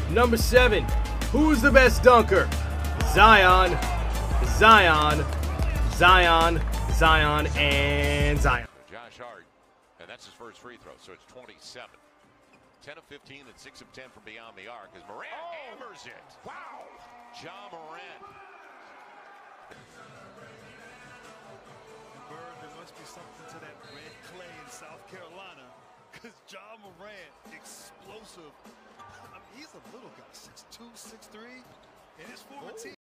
Number 7. Who's the best dunker? Zion, Zion, Zion, Zion, and Zion. Josh Hart, and that's his first free throw, so it's 27. 10 of 15 and 6 of 10 from beyond the arc as Morant hammers it. Wow! Ja Morant. Bird, there must be something to that red clay in South Carolina, because Ja Morant, explosive. I mean, he's a little guy, 6'2", 6'3", and his former team.